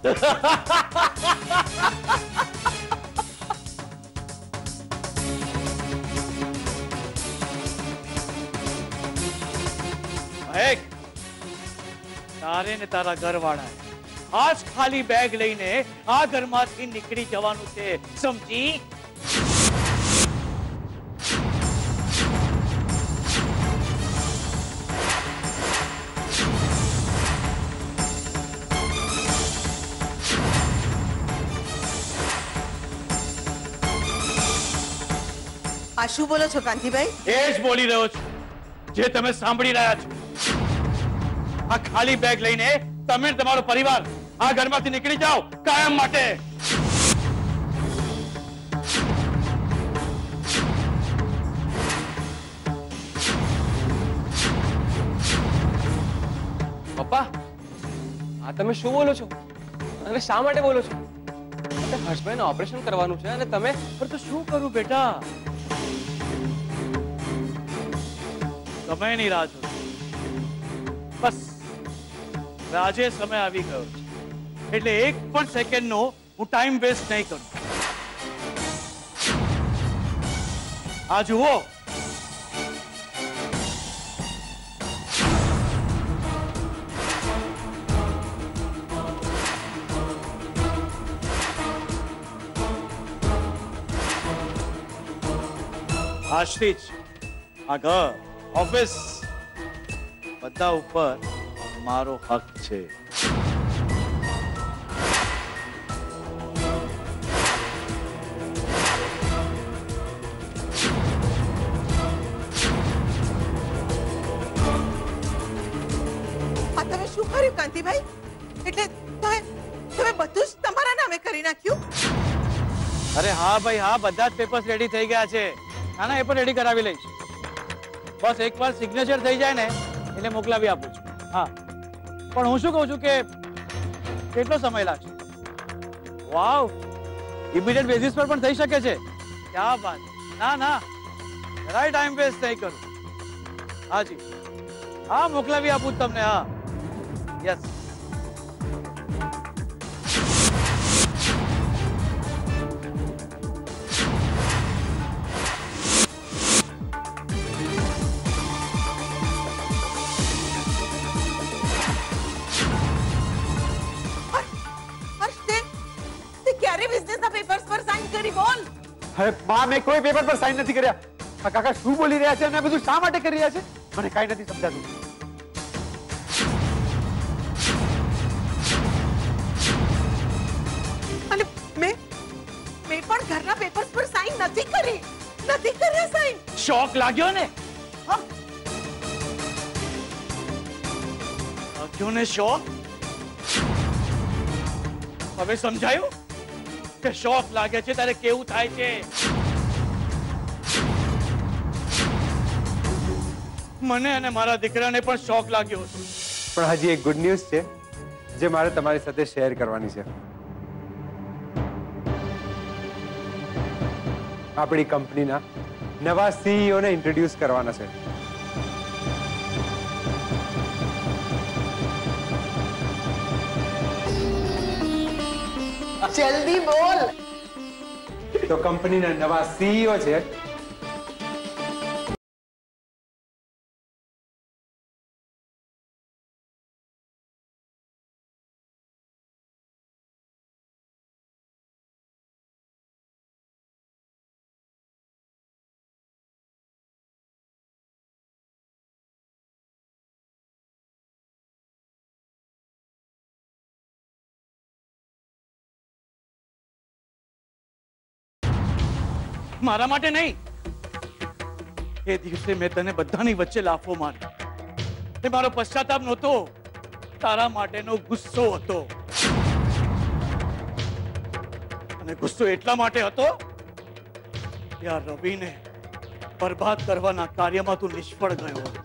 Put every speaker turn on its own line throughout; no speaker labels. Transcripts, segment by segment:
મહેક, તારે ને તારા ઘરવાળા આજ ખાલી બેગ લઈને આ ઘરમાંથી નીકળી જવાનું છે, સમજી?
આ શું બોલો છો કાંતિભાઈ?
એ જ બોલી રહ્યો છું જે તમે સાંભળી રહ્યા છો. આ ખાલી બેગ લઈને તમે તમારો પરિવાર આ ઘરમાંથી નીકળી જાઓ કાયમ માટે.
પપ્પા, આ તમે શું બોલો છો અને શા માટે બોલો છો? હર્ષભાઈને ઓપરેશન કરવાનું છે અને તમે
પણ તો શું કરું બેટા? સમયની રાહ જોઉં. બસ આજે સમય આવી ગયો છે, એટલે એક પણ સેકન્ડનો હું ટાઈમ વેસ્ટ નહીં કરું. આ જુઓ, આજથી જ આ ઘર, ઓફિસ બધા ઉપર મારો હક છે.
તમે શું કર્યું કાંતિભાઈ? એટલે તમે બધું જ તમારા નામે કરી નાખ્યું?
અરે હા ભાઈ હા, બધા જ પેપર્સ રેડી થઈ ગયા છે. ના ના, એ પણ રેડી કરાવી લઈશ. બસ એકવાર સિગ્નેચર થઈ જાય ને એટલે મોકલાવી આપું છું. હા, પણ હું શું કહું છું કે કેટલો સમય લાગશે? વાવ, ઇમિડિયેટ બેઝિસ પર પણ થઈ શકે છે. ક્યાં વાત! ના ના, જરાય ટાઈમ વેસ્ટ નહીં કરું. હાજી હા, મોકલાવી આપું તમને. હા યસ.
અરે બા, મેં કોઈ પેપર પર સાઈન નથી કર્યા. આ કાકા શું બોલી રહ્યા છે અને બધું શા માટે કરી રહ્યા છે મને કાંઈ નથી સમજાતું.
અને મેં પણ ઘરના પેપર્સ પર સાઈન નથી કરી. નથી કર્યા સાઈન.
શોક લાગ્યો ને? લાગ્યો ને શોક? હવે સમજાયું કે શોક લાગે છે ત્યારે કેવું થાય છે? મને અને મારા દીકરાને પણ શોક લાગ્યો હતો.
પણ હજી એક ગુડ ન્યૂઝ છે જે મારે તમારી સાથે શેર કરવાની છે. આપણી કંપનીના નવા સીઈઓ ને ઇન્ટ્રોડ્યુસ કરવાના છે.
જલ્દી બોલ.
તો કંપનીના નવા સીઈઓ છે
મારા માટે નહીં. એ દિવસે મેં તને બધાની વચ્ચે લાફો માર્યો. એ મારો પશ્ચાતાપ નહોતો, તારા માટેનો ગુસ્સો હતો. અને ગુસ્સો એટલા માટે હતો કે આ રવિને બરબાદ કરવાના કાર્યમાં તું નિષ્ફળ ગયો.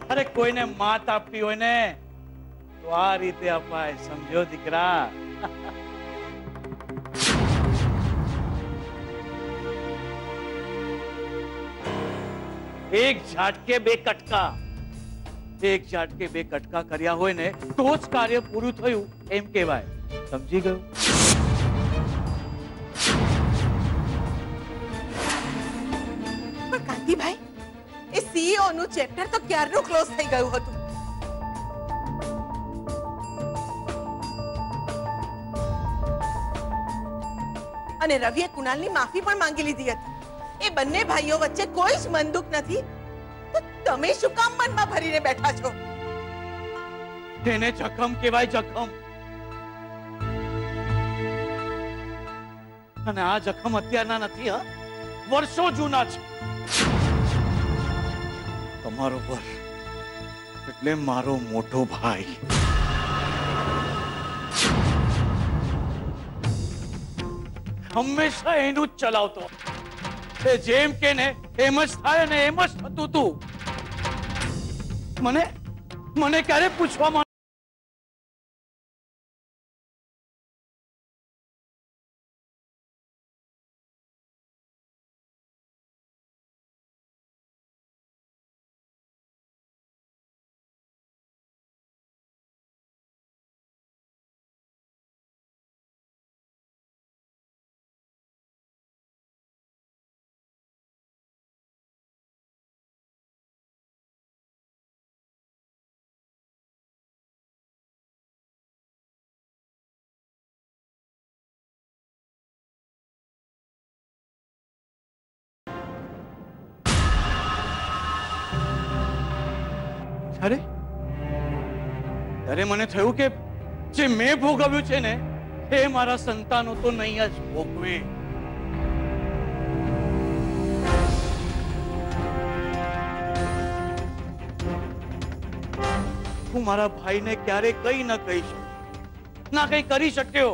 અરે કોઈને માત આપવી હોય ને તો આ રીતે અપાય, સમજો દીકરા? એક ઝાટકે બે કટકા, એક ઝાટકે બે કટકા કર્યા હોય ને તો જ કાર્ય પૂરું થયું એમ કહેવાય. સમજી ગયો?
પણ કાંતિભાઈ, એ સીઈઓ નું ચેપ્ટર તો ક્યારનું ક્લોઝ થઈ ગયું હતું. અને રવિએ કુણાલની માફી પણ માંગી લીધી હતી. એ બંને ભાઈઓ વચ્ચે કોઈ જ મનદુખ નથી, તો તમે શું કામ મનમાં ભરીને બેઠા છો?
તેને જખમ કહેવાય, જખમ. અને આ જખમ અત્યારના નથી, હા, વર્ષો જૂના છે. તમારો પર એટલે મારો મોટો ભાઈ. હંમેશા એનું જ ચલાવતો. એ જેમ કે ને એમ જ થાય અને એમ જ થતું હતું. મને ક્યારે પૂછવામાં ત્યારે મને થયું કે જે મેં ભોગવ્યું છે ને એ મારા સંતાનો તો નહીં જ ભોગવે. હું મારા ભાઈને ક્યારે કઈ ન કહી શકું, ના કઈ કરી શક્યો.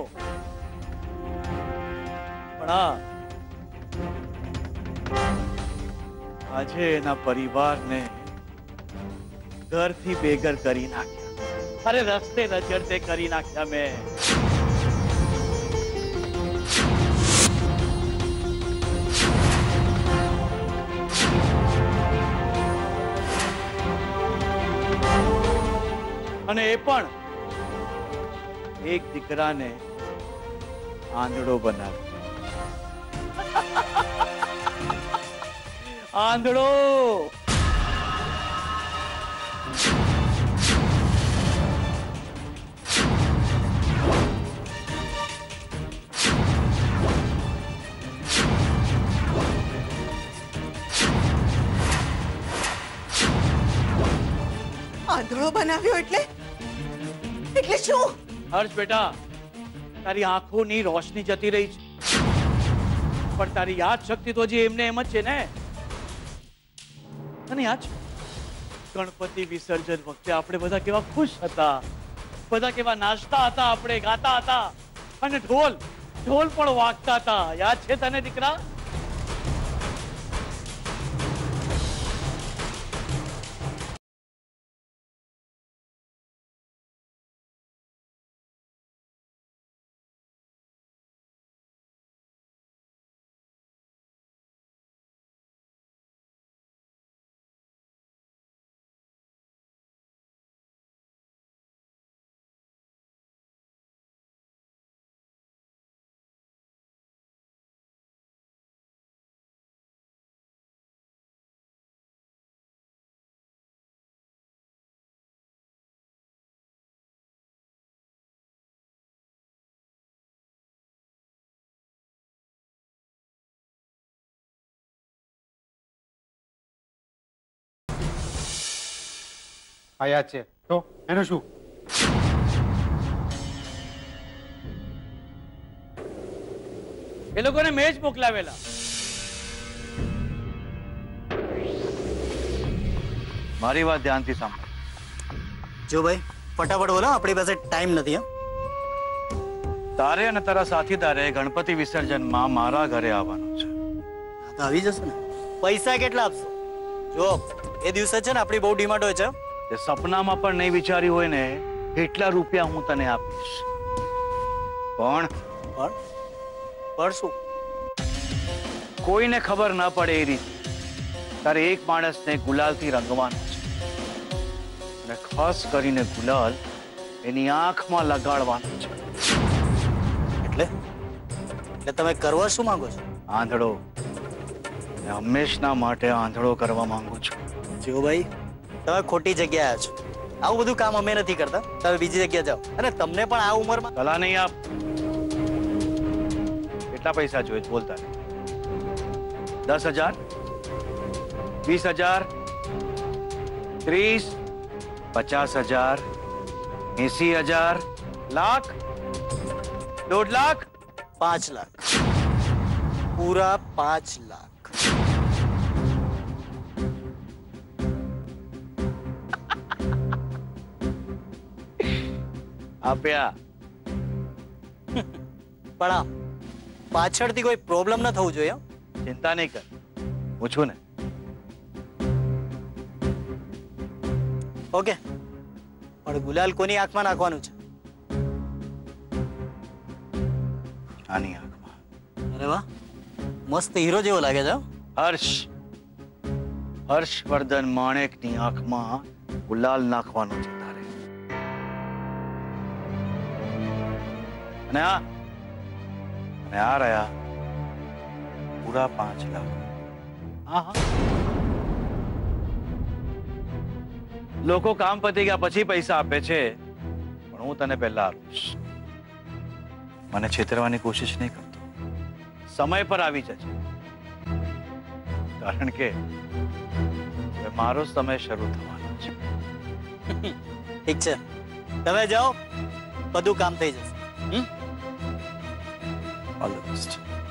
પણ આજે એના પરિવારને ઘરથી બેઘર કરી નાખ્યા. અરે રસ્તે નજરતે કરી નાખ્યા મેં. અને એ પણ એક દીકરાને આંધળો બનાવ્યો. આંધળો.
આંધળો બનાવ્યો એટલે શું?
હર્ષ બેટા, તારી આંખોની રોશની જતી રહી છે, પણ તારી યાદ શક્તિ તો હજી એમને એમ જ છે ને. અને યાદ છે ગણપતિ વિસર્જન વખતે આપણે બધા કેવા ખુશ હતા, બધા કેવા નાચતા હતા, આપણે ગાતા હતા, અને ઢોલ પણ વાગતા હતા. યાદ છે તને દીકરા?
આ યાદ છે તો એનું શું?
એ લોકોને મેં જ મોકલાવેલા. મારી વાત ધ્યાનથી સાંભળો.
જો ભાઈ ફટાફટ બોલો, આપણી પાસે ટાઈમ નથી.
તારે અને તારા સાથીદારે ગણપતિ વિસર્જનમાં મારા ઘરે આવવાનું છે.
આવી જશે ને. પૈસા કેટલા આપશો? જો એ દિવસે છે ને આપણી બહુ ડિમાન્ડ હોય છે,
તે સપનામાં પણ નહીં વિચાર્યું હોય ને એટલા રૂપિયા હું તને આપીશ. પણ
શું?
કોઈને ખબર ના પડે એ રીતે તારે એક માણસને ગુલાલથી રંગવાનો છે અને ખાસ કરીને ગુલાલ એની આંખમાં લગાડવાનો છે.
એટલે તમે કરવા શું માંગો છો?
આંધળો. હંમેશના માટે આંધળો કરવા માંગુ છું.
જો ભાઈ, તમે ખોટી જગ્યાએ આવ્યા છો. આવું બધું કામ અમે નથી કરતા. તમે બીજી જગ્યાએ જાઓ. અને તમને પણ આ ઉંમરમાં
સલાહ નહીં આપ. કેટલા પૈસા જોઈએ બોલતા? 10,000, 20,000, 30, 50,000, 80,000, લાખ, 1.5 લાખ,
5 લાખ, પૂરા 5 લાખ.
આપ્યા.
પણ આ પાછળથી કોઈ પ્રોબ્લેમ ન થવું જોઈએ.
ચિંતા નહીં કર, હું છું ને.
ઓકે, પણ ગુલાલ કોની આંખમાં નાખવાનું છે?
આની આંખમાં.
અરે વાહ, મસ્ત હીરો જેવો લાગે છે.
હર્ષવર્ધન માણેકની આંખમાં ગુલાલ નાખવાનો છે તારે. અને આ રહ્યા પૂરા 5 લાખ. હા. લોકો કામ પતી ગયા પછી પૈસા આપે છે, પણ હું તને પહેલા આપીશ. મને છેતરવાની કોશિશ નહીં કરતો. સમય પર આવી જજે, કારણ કે મારો સમય શરૂ થવાનો છે.
ઠીક છે, તમે જાઓ, બધું કામ થઈ જશે.
All the best.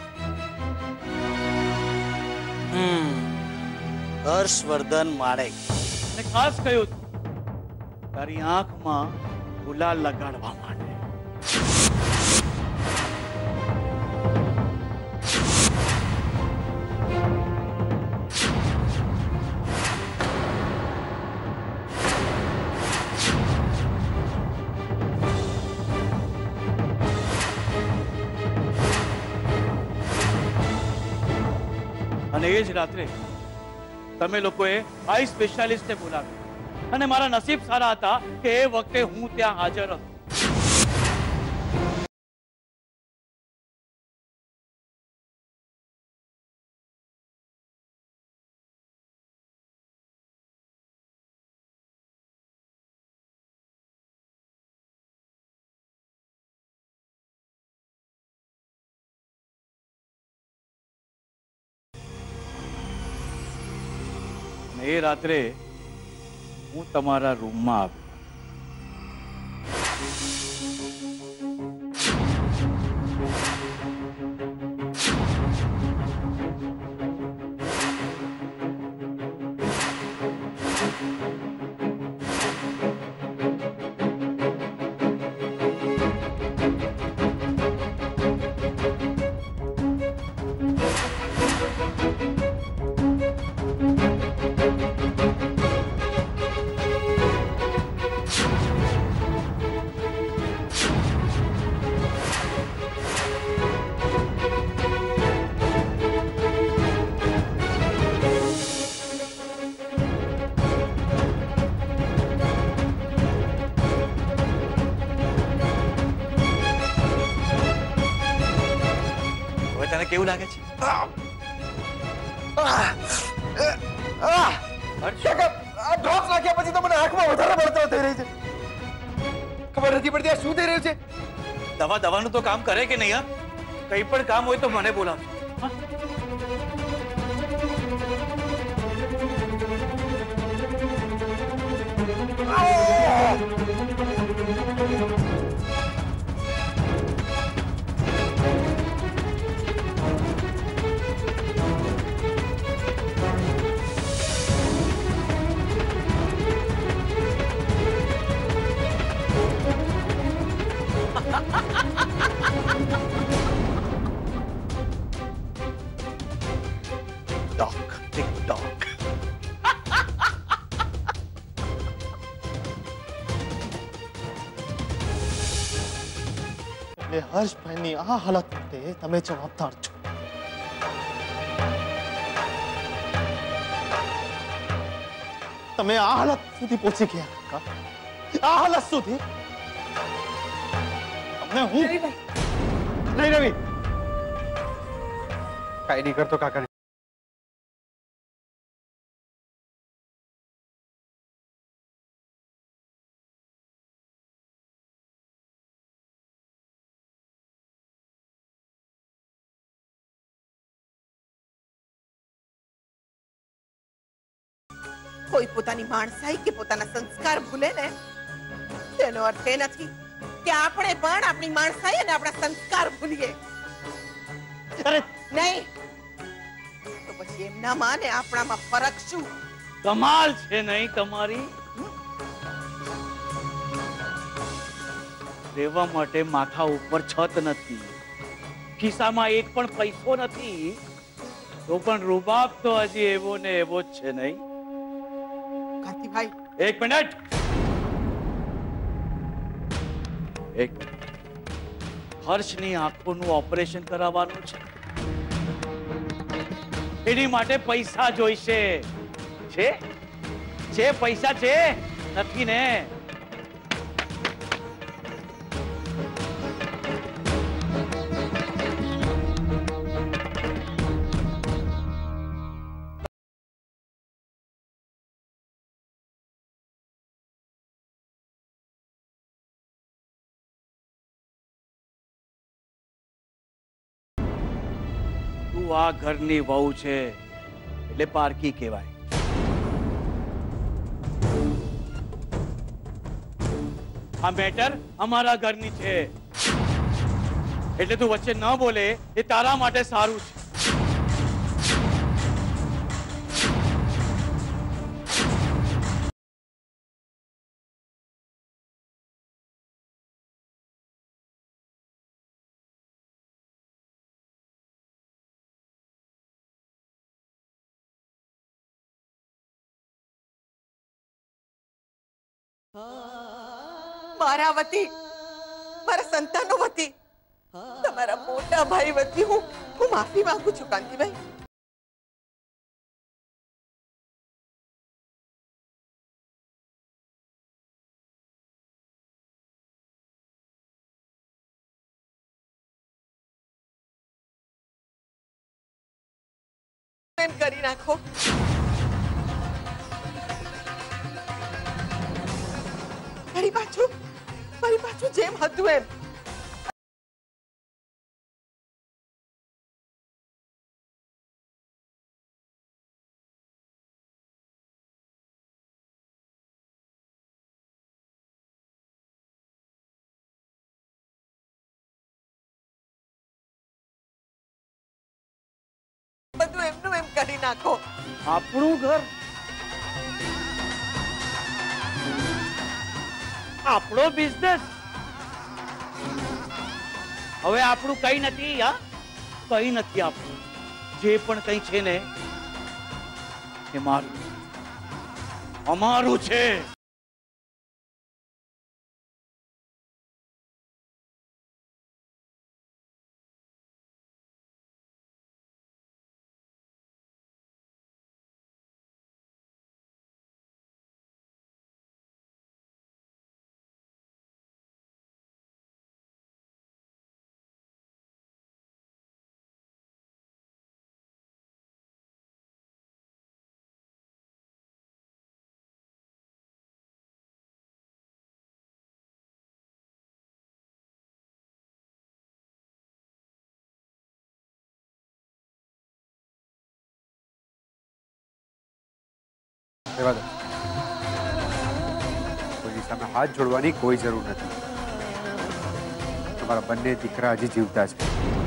Harshvardhan Manek.
અને ખાસ કહ્યું તારી આંખમાં ગુલાલ લગાડવા માટે. અને એ જ રાત્રે તમે લોકોએ આઈ સ્પેશિયાલિસ્ટને બોલાવ્યો અને મારા નસીબ સારા હતા કે એ વખતે હું ત્યાં હાજર હતો. એ રાત્રે હું તમારા રૂમમાં આવ્યો. કેવું લાગે છે?
ડ્રોપ્સ નાખ્યા પછી તો મને આંખમાં વધારે બળતરા થઈ રહી છે. ખબર નથી પડતી આ શું થઈ રહ્યું છે.
દવાનું તો કામ કરે કે નહીં? કઈ પણ કામ હોય તો મને બોલાવો.
એ હર્ષભાઈની આ હાલત માટે તમે જવાબદાર છો. તમે આ હાલત સુધી પહોંચી ગયા કાકા, આ હાલત સુધી. તમને હું
નહીં રવિ, કઈ નહીં કરતો કાકા.
કોઈ પોતાની માણસાઈ કે પોતાના સંસ્કાર ભૂલે ને તેનો અર્થ એ નથી કે આપણે પણ આપણી માણસાઈ અને આપણા સંસ્કાર ભૂલીએ.
અરે
નહીં તો પછી એમનામાં ને આપણામાં ફરક શું?
કમાલ છે નહીં તમારી? રહેવા માટે માથા ઉપર છત નથી, ખિસ્સામાં એક પણ પૈસો નથી, તો પણ રૂબાબ તો હજી એવો ને એવો જ છે નહીં?
કાંતિભાઈ,
એક મિનિટ. હર્ષની આંખોનું ઓપરેશન કરાવવાનું છે, એની માટે પૈસા જોઈશે. છે પૈસા છે? નથી ને? તું આ ઘરની વહુ છે એટલે પારકી કહેવાય. આ મેટર અમારા ઘરની છે એટલે તું વચ્ચે ન બોલે એ તારા માટે સારું છે.
મારા વતી, મારા સંતાનો વતી, તમારા મોટા ભાઈ વતી હું માફી માંગુ છું કાંતિભાઈ. એમ કરી નાખો. ફરી પાછું જેમ હતું એમ. બધું એમનું એમ કરી નાખો.
આપણું ઘર, આપણો બિઝનેસ, હવે આપણું કઈ નથી. કઈ નથી આપણું. જે પણ કઈ છે ને એ મારું, અમારું છે.
રહેવા દો, કોઈની સામે હાથ જોડવાની કોઈ જરૂર નથી. તમારા બંને દીકરા હજી જીવતા છે.